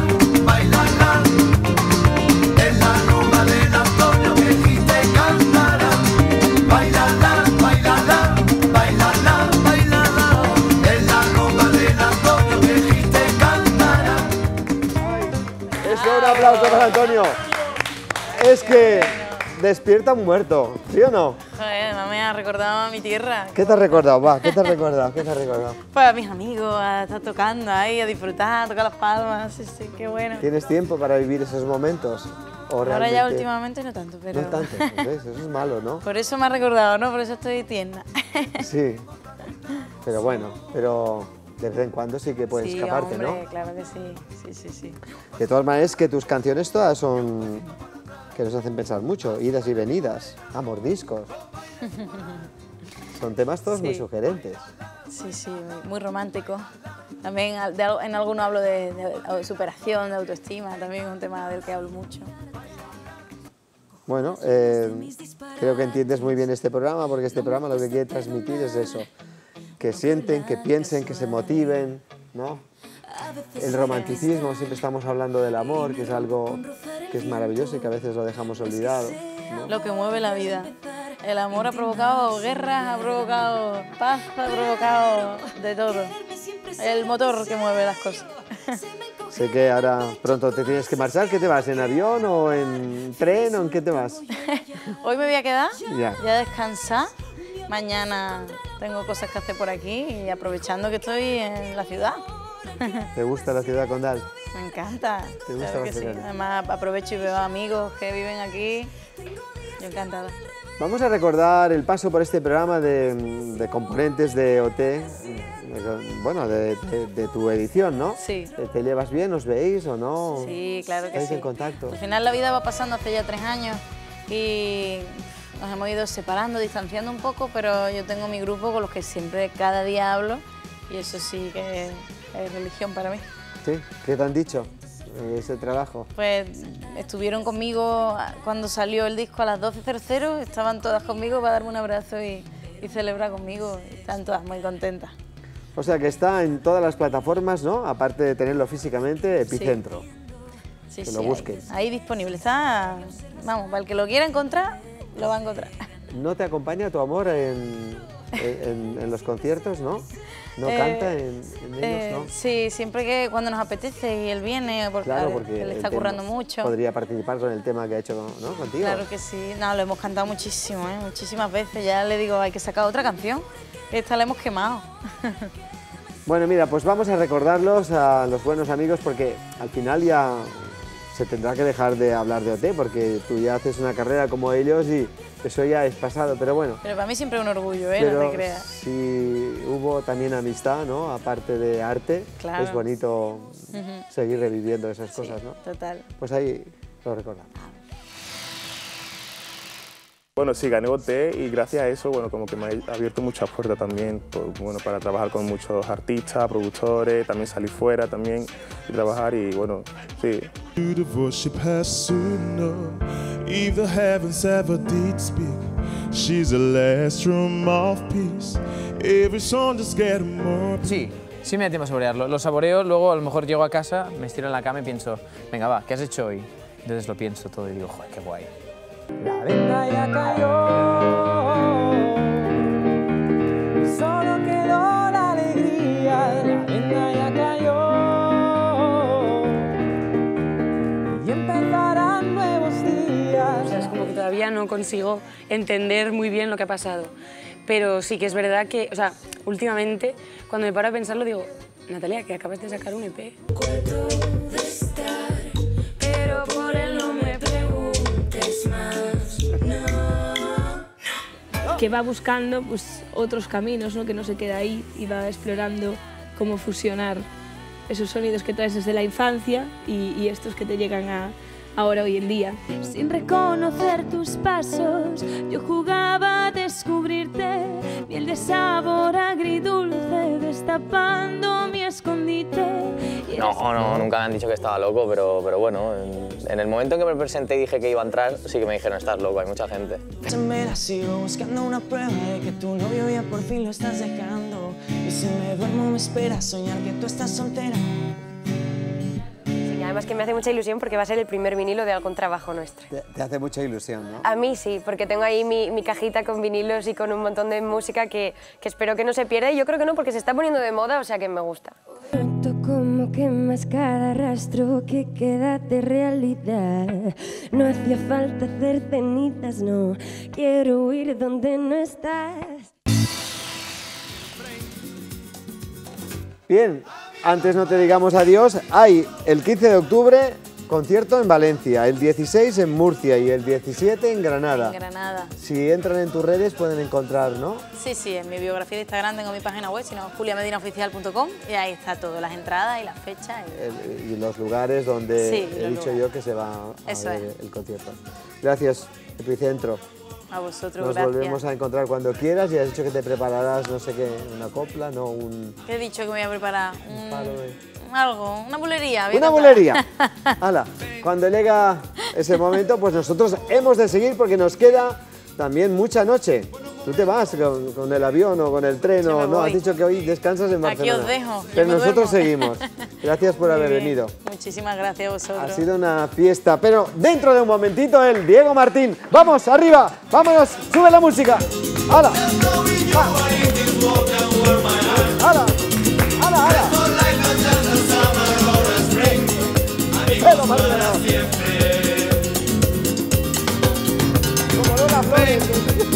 Un aplauso para Antonio. Es que despierta un muerto, ¿sí o no? Joder, además me ha recordado a mi tierra. ¿Qué te has recordado? Va, ¿qué te has recordado? ¿Qué te has recordado? Pues a mis amigos, a estar tocando ahí, a disfrutar, a tocar las palmas. Sí, sí, qué bueno. ¿Tienes tiempo para vivir esos momentos? ¿O Ahora realmente... ya últimamente no tanto, pero... No tanto, ¿ves? Eso es malo, ¿no? Por eso me ha recordado, ¿no? Por eso estoy tierna. Sí, pero bueno, pero de vez en cuando sí que puedes escaparte, hombre, ¿no? Claro que sí, sí, sí, sí. De todas maneras, que tus canciones todas son... que nos hacen pensar mucho, idas y venidas, a mordiscos. Son temas todos muy sugerentes. Sí, sí, muy romántico. También en alguno hablo de superación, de autoestima, también es un tema del que hablo mucho. Bueno, creo que entiendes muy bien este programa, porque este programa lo que quiere transmitir es eso, que sienten, que piensen, que se motiven, ¿no? El romanticismo, siempre estamos hablando del amor, que es algo que es maravilloso y que a veces lo dejamos olvidado, ¿no? Lo que mueve la vida. El amor ha provocado guerras, ha provocado paz, ha provocado de todo. El motor que mueve las cosas. Sé que ahora pronto te tienes que marchar. ¿Qué te vas? ¿En avión o en tren o en qué te vas? Hoy me voy a quedar, Ya. a descansar. Mañana tengo cosas que hacer por aquí y aprovechando que estoy en la ciudad. ¿Te gusta la ciudad condal? Me encanta. ¿Te gusta Claro que sí. Barcelona? Además aprovecho y veo amigos que viven aquí. Yo encantada. Vamos a recordar el paso por este programa de componentes de OT, bueno, de tu edición, ¿no? Sí. ¿Te llevas bien? ¿Os veis o no? Sí, claro que ¿Estáis sí. en contacto? Al final la vida va pasando hace ya 3 años y nos hemos ido separando, distanciando un poco, pero yo tengo mi grupo con los que siempre, cada día hablo y eso sí que es religión para mí. ¿Sí? ¿Qué te han dicho ese trabajo? Pues estuvieron conmigo cuando salió el disco a las 12:00, estaban todas conmigo para darme un abrazo y celebrar conmigo, están todas muy contentas. O sea que está en todas las plataformas, ¿no? Aparte de tenerlo físicamente, Epicentro. Sí, que sí, lo busquen. ahí disponible. Está, vamos, para el que lo quiera encontrar, lo va a encontrar. ¿No te acompaña tu amor en los conciertos, no? ¿No canta en ellos, no? Sí, siempre que cuando nos apetece y él viene, porque, Claro, claro, porque él está el tema currando mucho. Podría participar con el tema que ha hecho, ¿no? Contigo. Claro que sí, no, lo hemos cantado muchísimo, muchísimas veces. Ya le digo, hay que sacar otra canción. Esta la hemos quemado. Bueno, mira, pues vamos a recordarlos a los buenos amigos porque al final ya se tendrá que dejar de hablar de OT porque tú ya haces una carrera como ellos y eso ya es pasado, pero bueno. Pero para mí siempre es un orgullo, no Pero te creas. si hubo también amistad, ¿no? Aparte de arte, Claro. es bonito seguir reviviendo esas cosas, ¿no? Total. Pues ahí lo recordamos. Bueno, sí, gané OT y gracias a eso, bueno, como que me ha abierto muchas puertas también, bueno, para trabajar con muchos artistas, productores, también salir fuera también y trabajar y bueno, sí. Beautiful, she passed soon enough. If the heavens ever did speak, she's the last room of peace. Every song just getting more. Sí, sí me da tiempo a saborearlo. Lo saboreo, luego a lo mejor llego a casa, me estiro en la cama y pienso, venga va, ¿qué has hecho hoy? Entonces lo pienso todo y digo, joder, qué guay. La venda ya cayó, solo quedó la alegría. La venda ya cayó y empezarán nuevos días. O sea, es como que todavía no consigo entender muy bien lo que ha pasado. Pero sí que es verdad que, o sea, últimamente, cuando me paro a pensarlo, digo, Natalia, que acabas de sacar un EP. Pero por él no me preguntes más. Que va buscando pues, otros caminos, ¿no? Que no se queda ahí y va explorando cómo fusionar esos sonidos que traes desde la infancia y estos que te llegan ahora hoy en día. Sin reconocer tus pasos, yo jugaba a descubrirte, miel de sabor agridulce, destapando mi escondite. No, nunca me han dicho que estaba loco, pero bueno, en el momento en que me presenté y dije que iba a entrar, sí que me dijeron, estás loco, hay mucha gente. Me la sigo buscando una prueba de que tu novio ya por fin lo estás dejando. Y si me duermo me espera soñar que tú estás soltera. Sí, además que me hace mucha ilusión porque va a ser el primer vinilo de algún trabajo nuestro. Te hace mucha ilusión, ¿no? A mí sí, porque tengo ahí mi cajita con vinilos y con un montón de música que espero que no se pierda y yo creo que no porque se está poniendo de moda, o sea que me gusta. Como quemas cada rastro que queda de realidad. No hacía falta hacer cenizas, no. Quiero ir donde no estás. Bien, antes no te digamos adiós, hay el 15 de octubre concierto en Valencia, el 16 en Murcia y el 17 en Granada. En Granada. Si entran en tus redes pueden encontrar, ¿no? Sí, en mi biografía de Instagram tengo mi página web, sino juliamedinaoficial.com y ahí está todo, las entradas y las fechas. Y los lugares donde Sí, he dicho yo que se va a Eso ver el concierto. Gracias, Epicentro. A vosotros, Nos gracias. volvemos a encontrar cuando quieras y has dicho que te prepararás, no sé qué, una copla, no un... ¿Qué he dicho que me voy a preparar? palo de- Algo, una bulería. voy a Una cantar. bulería. Hala, cuando llega ese momento, pues nosotros hemos de seguir porque nos queda también mucha noche. Tú te vas con el avión o con el tren, Yo me o no, voy. has dicho que hoy descansas en Aquí Barcelona. os dejo, yo Pero me nosotros duermo. seguimos. Gracias por Muy haber bien. venido. Muchísimas gracias a vosotros. Ha sido una fiesta, pero dentro de un momentito el Diego Martín. ¡Vamos, arriba! ¡Vámonos! ¡Sube la música! ¡Hala! ¡Hala! ¡Hala, hala! ¡Pero, Martín! Como Lola Flores.